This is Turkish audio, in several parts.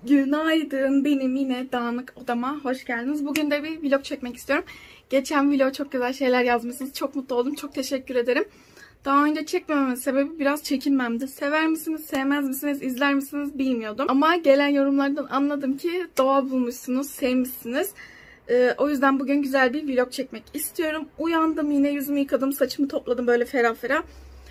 Günaydın, benim yine dağınık odama hoş geldiniz. Bugün de bir vlog çekmek istiyorum. Geçen vlog çok güzel şeyler yazmışsınız. Çok mutlu oldum. Çok teşekkür ederim. Daha önce çekmememin sebebi biraz çekinmemdi. Sever misiniz, sevmez misiniz, izler misiniz bilmiyordum. Ama gelen yorumlardan anladım ki doğal bulmuşsunuz, sevmişsiniz. O yüzden bugün güzel bir vlog çekmek istiyorum. Uyandım, yine yüzümü yıkadım, saçımı topladım böyle ferah ferah.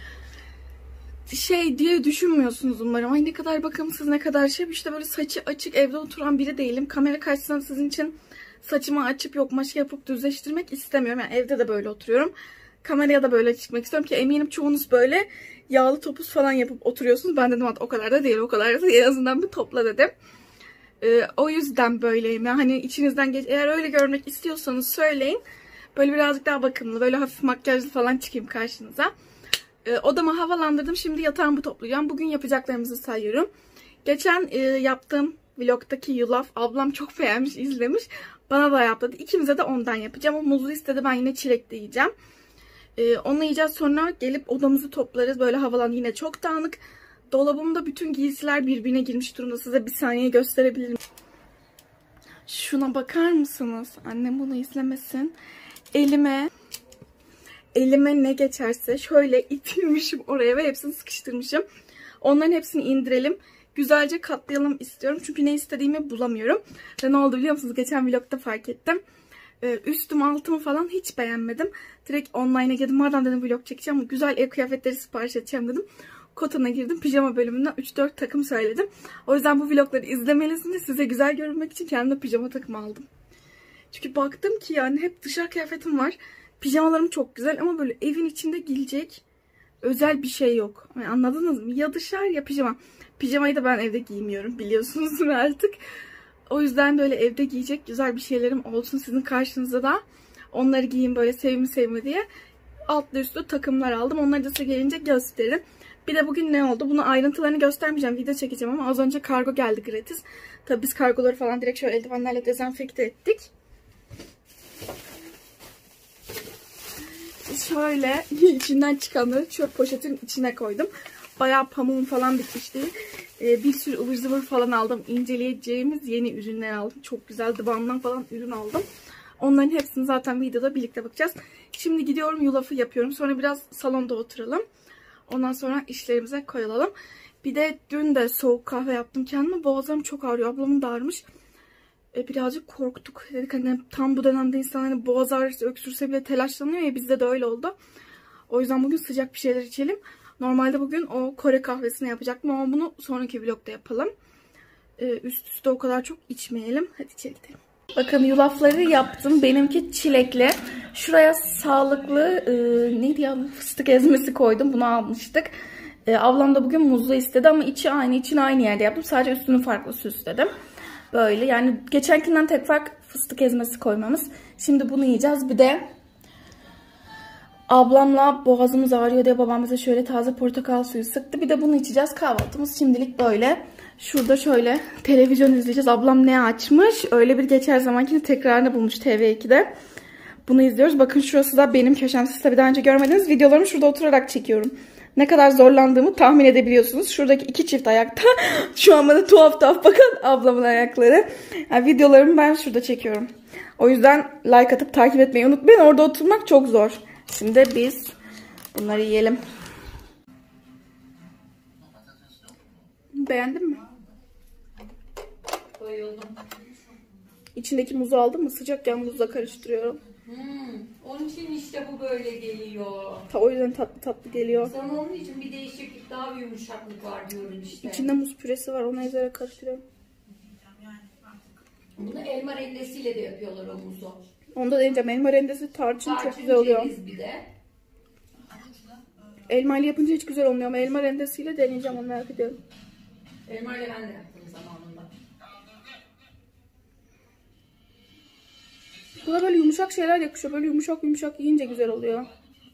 Şey diye düşünmüyorsunuz umarım. Ay ne kadar bakımsız, ne kadar şey. İşte böyle saçı açık evde oturan biri değilim. Kamera karşısında sizin için saçımı açıp yok maşa yapıp düzleştirmek istemiyorum. Yani evde de böyle oturuyorum. Kameraya da böyle çıkmak istiyorum ki eminim çoğunuz böyle yağlı topuz falan yapıp oturuyorsunuz. Ben dedim o kadar da değil, o kadar da değil. En azından bir topla dedim. O yüzden böyleyim. Yani hani içinizden eğer öyle görmek istiyorsanız söyleyin. Böyle birazcık daha bakımlı, böyle hafif makyajlı falan çıkayım karşınıza. Odamı havalandırdım. Şimdi yatağımı toplayacağım. Bugün yapacaklarımızı sayıyorum. Geçen yaptığım vlogdaki yulaf ablam çok beğenmiş, izlemiş. Bana da yaptı. İkimize de ondan yapacağım. O muzlu istedi. Ben yine çilekli yiyeceğim. Onu yiyeceğiz. Sonra gelip odamızı toplarız. Böyle havalan yine çok dağınık. Dolabımda bütün giysiler birbirine girmiş durumda. Size bir saniye gösterebilirim. Şuna bakar mısınız? Annem bunu izlemesin. Elime ne geçerse şöyle itilmişim oraya ve hepsini sıkıştırmışım. Onların hepsini indirelim. Güzelce katlayalım istiyorum. Çünkü ne istediğimi bulamıyorum. Ve ne oldu biliyor musunuz? Geçen vlogda fark ettim. Üstüm altımı falan hiç beğenmedim. Direkt online'a girdim. Madem dedim vlog çekeceğim. Güzel ev kıyafetleri sipariş edeceğim dedim. Kotan'a girdim. Pijama bölümünden 3-4 takım söyledim. O yüzden bu vlogları izlemelisiniz. Size güzel görünmek için kendime pijama takımı aldım. Çünkü baktım ki yani hep dışarı kıyafetim var. Pijamalarım çok güzel ama böyle evin içinde giyilecek özel bir şey yok. Yani anladınız mı? Ya dışarı ya pijama. Pijamayı da ben evde giymiyorum biliyorsunuz artık. O yüzden böyle evde giyecek güzel bir şeylerim olsun sizin karşınızda da. Onları giyin böyle sevimli diye. Altlı üstlü takımlar aldım. Onları da size gelince gösteririm. Bir de bugün ne oldu? Bunu ayrıntılarını göstermeyeceğim. Video çekeceğim ama az önce kargo geldi gratis. Tabii biz kargoları falan direkt şöyle eldivenlerle dezenfekte ettik. Şöyle içinden çıkanları çöp poşetin içine koydum. Bayağı pamuğum falan bitmişti. Bir sürü ıvır zıvır falan aldım. İnceleyeceğimiz yeni ürünler aldım. Çok güzel Dıban'dan falan ürün aldım. Onların hepsini zaten videoda birlikte bakacağız. Şimdi gidiyorum yulafı yapıyorum. Sonra biraz salonda oturalım. Ondan sonra işlerimize koyulalım. Bir de dün de soğuk kahve yaptım kendime. Boğazlarım çok ağrıyor. Ablamın da ağrımış. Birazcık korktuk. Dedik hani tam bu dönemde insan hani boğaz ağrısı öksürse bile telaşlanıyor ya, bizde de öyle oldu. O yüzden bugün sıcak bir şeyler içelim. Normalde bugün o Kore kahvesini yapacaktım ama bunu sonraki vlogda yapalım. Üst üste o kadar çok içmeyelim. Hadi içeri gidelim. Bakın yulafları yaptım. Benimki çilekli. Şuraya sağlıklı neydi ya, fıstık ezmesi koydum. Bunu almıştık. Ablam da bugün muzlu istedi ama içi aynı. İçini aynı yerde yaptım. Sadece üstünü farklı süsledim. Böyle yani geçenkinden tek fark fıstık ezmesi koymamız. Şimdi bunu yiyeceğiz. Bir de ablamla boğazımız ağrıyor diye babam bize şöyle taze portakal suyu sıktı. Bir de bunu içeceğiz. Kahvaltımız şimdilik böyle. Şurada şöyle televizyon izleyeceğiz. Ablam ne açmış? Öyle bir geçer zamankini tekrarını bulmuş TV2'de. Bunu izliyoruz. Bakın şurası da benim köşem. Siz tabii daha önce görmediniz. Videolarımı şurada oturarak çekiyorum. Ne kadar zorlandığımı tahmin edebiliyorsunuz. Şuradaki iki çift ayakta. Şu an bana tuhaf bakın ablamın ayakları. Yani videolarımı ben şurada çekiyorum. O yüzden like atıp takip etmeyi unutmayın. Orada oturmak çok zor. Şimdi biz bunları yiyelim. Beğendin mi? Bayıldım. İçindeki muzu aldın mı? Sıcakken muzla karıştırıyorum. Onun için işte bu böyle geliyor. O yüzden tatlı geliyor. Sana onun için bir değişiklik, daha bir yumuşaklık var diyorum işte. İçinde muz püresi var. Onu ezerek karıştırıyorum. Bunu elma rendesiyle de yapıyorlar o muzu. Onda deneyeceğim. Elma rendesi tarçın çok güzel oluyor. Bir de. Elma ile yapınca hiç güzel olmuyor ama elma rendesiyle deneyeceğim, onu merak ediyorum. Elma ile ben de yaptım zamanında. Buna böyle yumuşak şeyler yakışıyor. Böyle yumuşak yiyince güzel oluyor.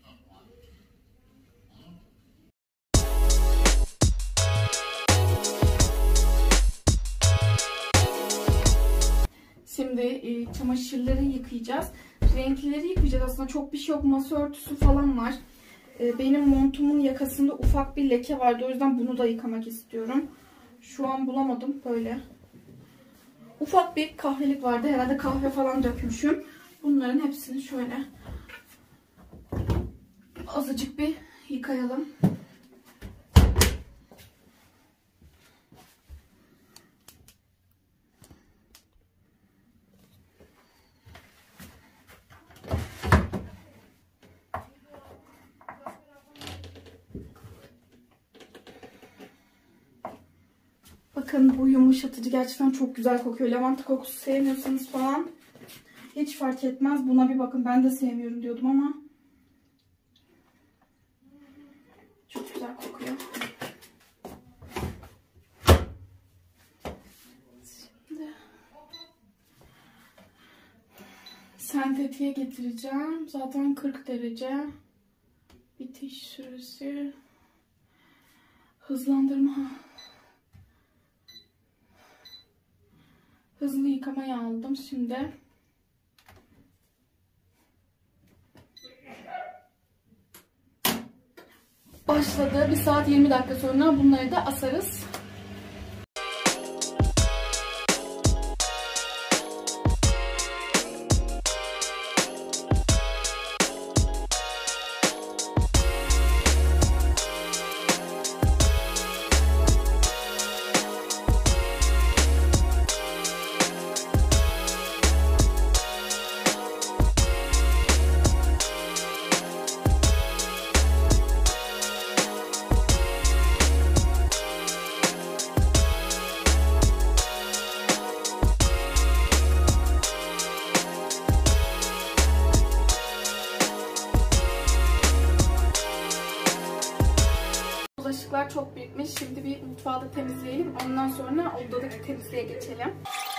Şimdi çamaşırları yıkayacağız. Renklileri yıkayacağız. Aslında çok bir şey yok. Masa örtüsü falan var. Benim montumun yakasında ufak bir leke vardı. O yüzden bunu da yıkamak istiyorum. Şu an bulamadım. Böyle ufak bir kahvelik vardı. Herhalde kahve falan dökmüşüm. Bunların hepsini şöyle azıcık bir yıkayalım. Bakın bu yumuşatıcı gerçekten çok güzel kokuyor. Lavanta kokusu sevmiyorsanız falan hiç fark etmez. Buna bir bakın. Ben de sevmiyorum diyordum ama çok güzel kokuyor. Şimdi sentetiğe getireceğim. Zaten 40 derece. Bitiş süresi. Hızlandırma. Hızlı yıkamaya aldım şimdi. Başladı. 1 saat 20 dakika sonra bunları da asarız. Bulaşıklar çok birikmiş. Şimdi bir mutfağı da temizleyelim. Ondan sonra odadaki temizliğe geçelim.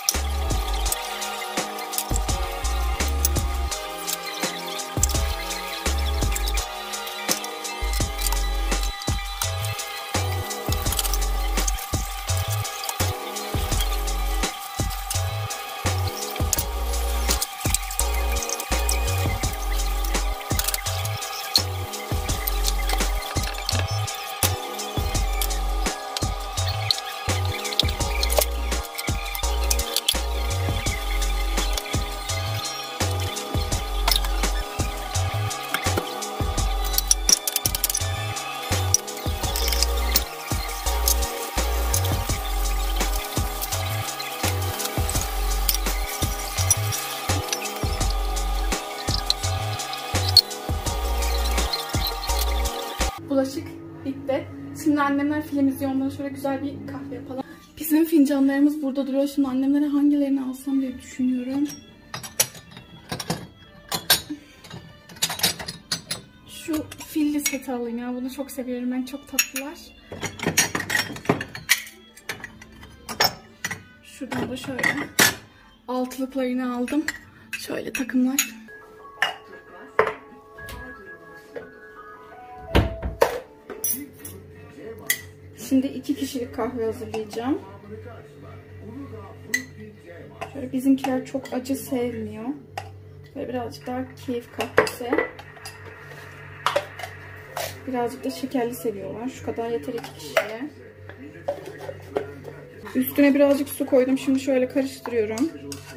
Bulaşık bitti. Şimdi annemler film izliyor. Ondan sonra güzel bir kahve yapalım. Bizim fincanlarımız burada duruyor. Şimdi annemlere hangilerini alsam diye düşünüyorum. Şu filli seti alayım ya. Bunu çok seviyorum ben. Çok tatlılar. Şuradan da şöyle altılıklarını aldım. Şöyle takımlar. Şimdi 2 kişilik kahve hazırlayacağım. Şöyle bizimkiler çok acı sevmiyor. Böyle birazcık daha keyif kahvesi. Birazcık da şekerli seviyorlar. Şu kadar yeter 2 kişiye. Üstüne birazcık su koydum. Şimdi şöyle karıştırıyorum.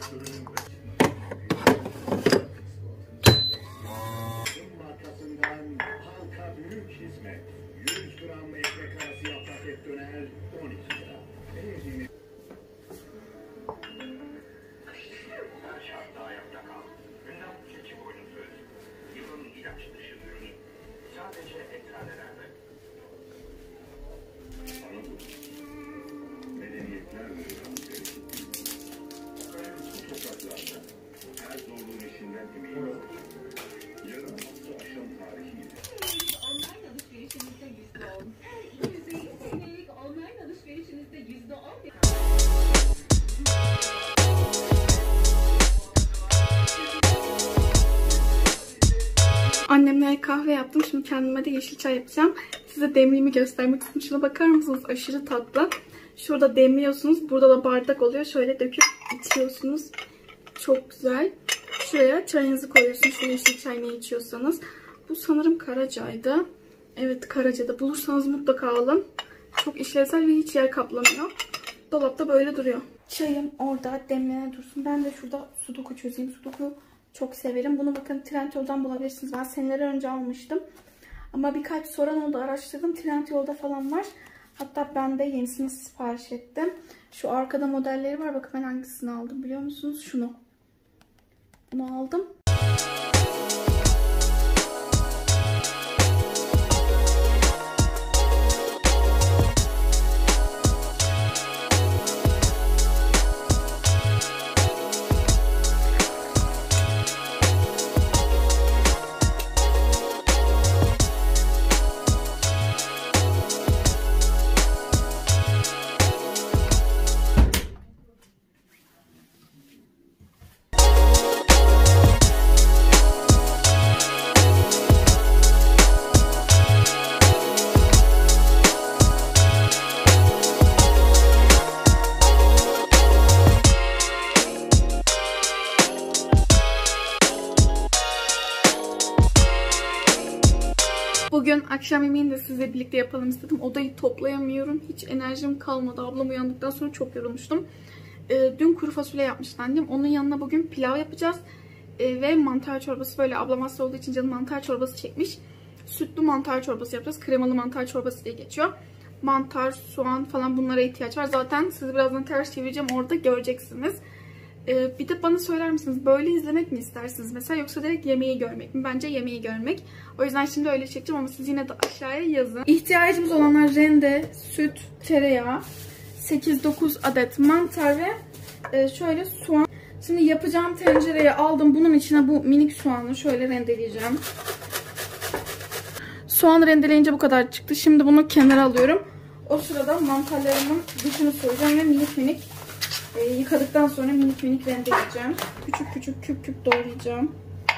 Annemlere kahve yaptım. Şimdi kendime de yeşil çay yapacağım. Size demliğimi göstermek istedim. Şuna bakar mısınız? Aşırı tatlı. Şurada demliyorsunuz. Burada da bardak oluyor. Şöyle döküp içiyorsunuz. Çok güzel. Şuraya çayınızı koyuyorsunuz. Şu yeşil çay ne içiyorsanız. Bu sanırım Karaca'ydı. Evet, Karaca'da. Bulursanız mutlaka alın. Çok işlevsel ve hiç yer kaplamıyor. Dolapta böyle duruyor. Çayım orada demlene dursun. Ben de şurada sudoku çözeyim. Sudoku çok severim. Bunu bakın Trendyol'dan bulabilirsiniz. Ben seneler önce almıştım. Ama birkaç soran oldu, araştırdım. Trendyol'da falan var. Hatta ben de yenisini sipariş ettim. Şu arkada modelleri var. Bakın ben hangisini aldım biliyor musunuz? Şunu. Bunu aldım. Bugün akşam yemeğini de sizle birlikte yapalım istedim. Odayı toplayamıyorum. Hiç enerjim kalmadı. Ablam uyandıktan sonra çok yorulmuştum. Dün kuru fasulye yapmıştı annem. Onun yanına bugün pilav yapacağız. Ve mantar çorbası. Böyle ablam hasta olduğu için canım mantar çorbası çekmiş. Sütlü mantar çorbası yapacağız. Kremalı mantar çorbası diye geçiyor. Mantar, soğan falan bunlara ihtiyaç var. Zaten sizi birazdan ters çevireceğim. Orada göreceksiniz. Bir de bana söyler misiniz? Böyle izlemek mi istersiniz mesela? Yoksa direkt yemeği görmek mi? Bence yemeği görmek. O yüzden şimdi öyle çekeceğim ama siz yine de aşağıya yazın. İhtiyacımız olanlar rende, süt, tereyağı, 8-9 adet mantar ve şöyle soğan. Şimdi yapacağım tencereye aldım. Bunun içine bu minik soğanı şöyle rendeleyeceğim. Soğanı rendeleyince bu kadar çıktı. Şimdi bunu kenara alıyorum. O sırada mantarlarımın dışını soyacağım ve minik minik yıkadıktan sonra minik minik rendeleyeceğim. Küçük küçük küp küp doğrayacağım.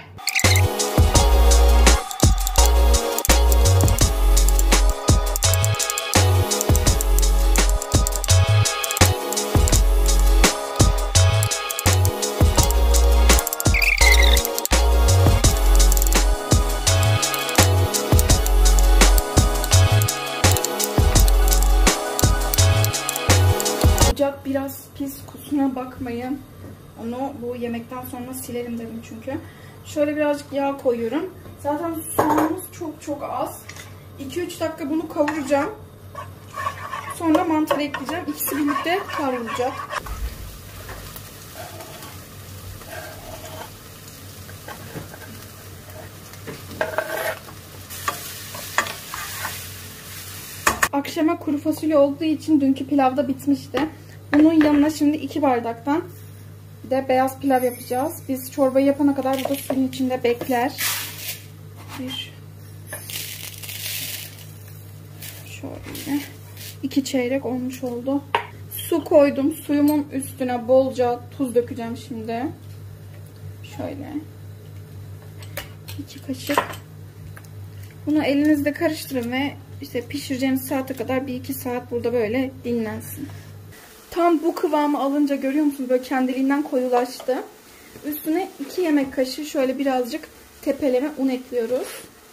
Ocak biraz pis, kusura bakmayın. Onu bu yemekten sonra silerim dedim çünkü. Şöyle birazcık yağ koyuyorum. Zaten soğanımız çok az. 2-3 dakika bunu kavuracağım. Sonra mantarı ekleyeceğim. İkisi birlikte kavrulacak. Akşama kuru fasulye olduğu için dünkü pilavda bitmişti. Bunun yanına şimdi 2 bardaktan bir de beyaz pilav yapacağız. Biz çorbayı yapana kadar bu da suyun içinde bekler. Şöyle 2 çeyrek olmuş oldu. Su koydum. Suyumun üstüne bolca tuz dökeceğim şimdi. Şöyle 2 kaşık. Bunu elinizde karıştırın ve işte pişireceğiniz saate kadar 1-2 saat burada böyle dinlensin. Tam bu kıvamı alınca görüyor musunuz? Böyle kendiliğinden koyulaştı. Üstüne 2 yemek kaşığı şöyle birazcık tepeleme un ekliyoruz.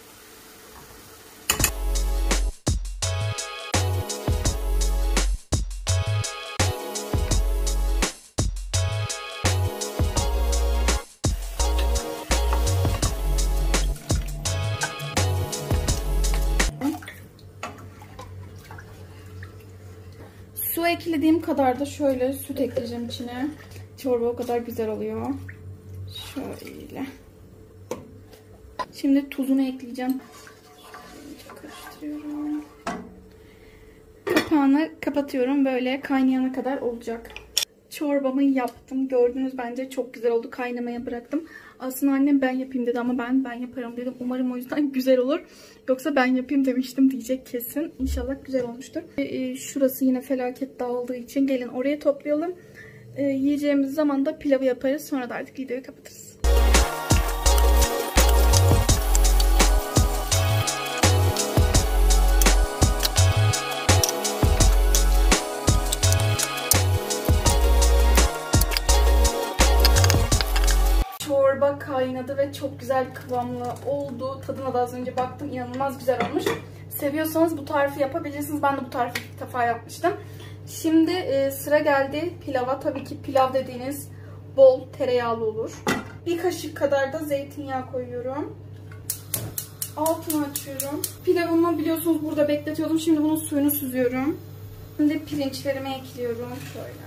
Su eklediğim kadar da şöyle süt ekleyeceğim içine. Çorba o kadar güzel oluyor. Şöyle. Şimdi tuzunu ekleyeceğim. Şöyle karıştırıyorum. Kapağını kapatıyorum. Böyle kaynayana kadar olacak. Çorbamı yaptım. Gördünüz, bence çok güzel oldu. Kaynamaya bıraktım. Aslında annem ben yapayım dedi ama ben yaparım dedim. Umarım o yüzden güzel olur. Yoksa ben yapayım demiştim diyecek kesin. İnşallah güzel olmuştur. Şurası yine felaket dağıldığı için gelin oraya toplayalım. Yiyeceğimiz zaman da pilavı yaparız. Sonra da artık videoyu kapatırız. Çorba kaynadı ve çok güzel kıvamlı oldu. Tadına da az önce baktım. İnanılmaz güzel olmuş. Seviyorsanız bu tarifi yapabilirsiniz. Ben de bu tarifi ilk defa yapmıştım. Şimdi sıra geldi pilava. Tabii ki pilav dediğiniz bol tereyağlı olur. Bir kaşık kadar da zeytinyağı koyuyorum. Altını açıyorum. Pilavımı biliyorsunuz burada bekletiyordum. Şimdi bunun suyunu süzüyorum. Şimdi pirinçlerimi ekliyorum. Şöyle.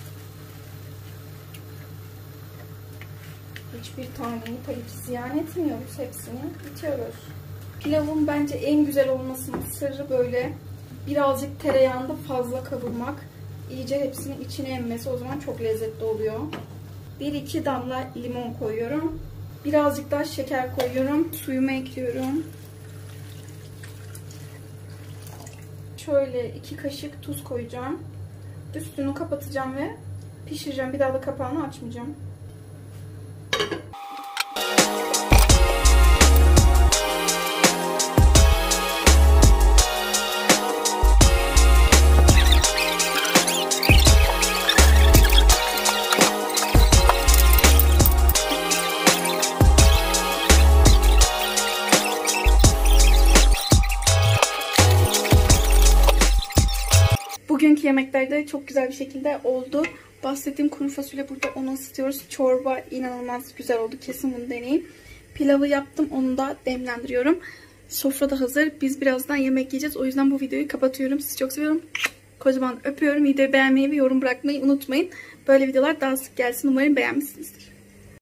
Hiçbir taneyi tabii ki ziyan etmiyoruz. Hepsini bitiyoruz. Pilavın bence en güzel olmasının sırrı böyle birazcık tereyağında fazla kavurmak. İyice hepsinin içine emmesi. O zaman çok lezzetli oluyor. 1-2 damla limon koyuyorum. Birazcık daha şeker koyuyorum. Suyumu ekliyorum. Şöyle 2 kaşık tuz koyacağım. Üstünü kapatacağım ve pişireceğim. Bir daha da kapağını açmayacağım. Bugünkü yemeklerde çok güzel bir şekilde oldu. Bahsettiğim kuru fasulye burada, onu ısıtıyoruz. Çorba inanılmaz güzel oldu. Kesin bunu deneyin. Pilavı yaptım. Onu da demlendiriyorum. Sofra da hazır. Biz birazdan yemek yiyeceğiz. O yüzden bu videoyu kapatıyorum. Sizi çok seviyorum. Kocaman öpüyorum. Videoyu beğenmeyi ve yorum bırakmayı unutmayın. Böyle videolar daha sık gelsin. Umarım beğenmişsinizdir.